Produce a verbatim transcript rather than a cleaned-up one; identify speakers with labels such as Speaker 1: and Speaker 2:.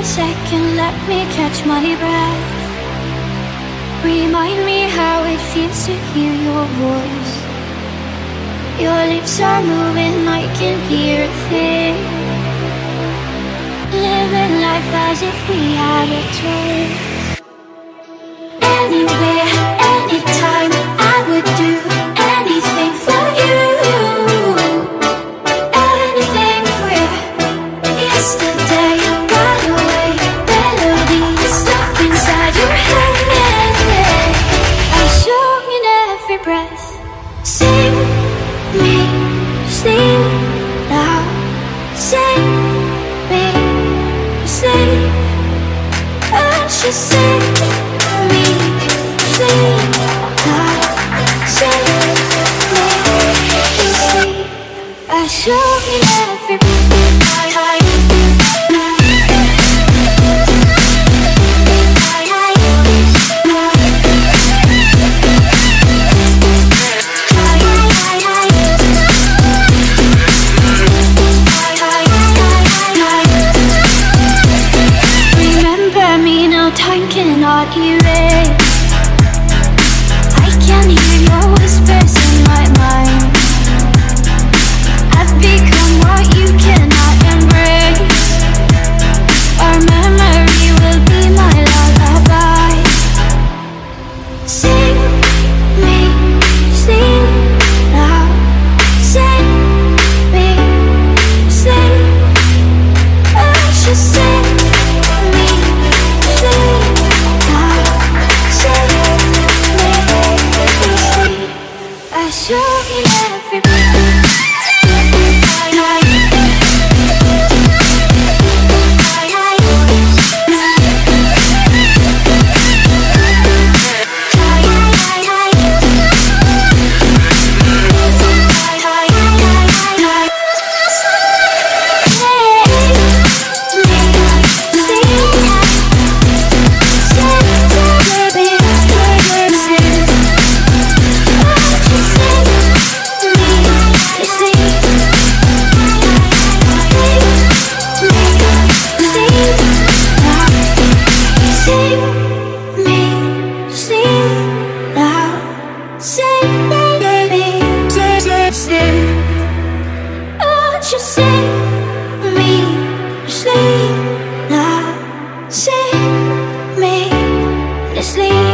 Speaker 1: a second, let me catch my breath. Remind me how it feels to hear your voice. Your lips are moving, I can hear a thing. Living life as if we had a choice. Anywhere, anytime, I would do anything for you. Anything for you. Yesterday got away, melody stuck inside your head. I'm sung in every breath. Sing me, sleep now. Sing me, sleep. And she sing me, sleep now. Sing me, sleep. I'm sung in every breath. Time cannot erase. I can hear your whispers in my mind. I've become what you cannot embrace. Our memory will be my lullaby. Sing me, sleep now. Sing me, sleep. I should sing me, sleep. I show you every just sing me, sleep now. Sing me, sleep.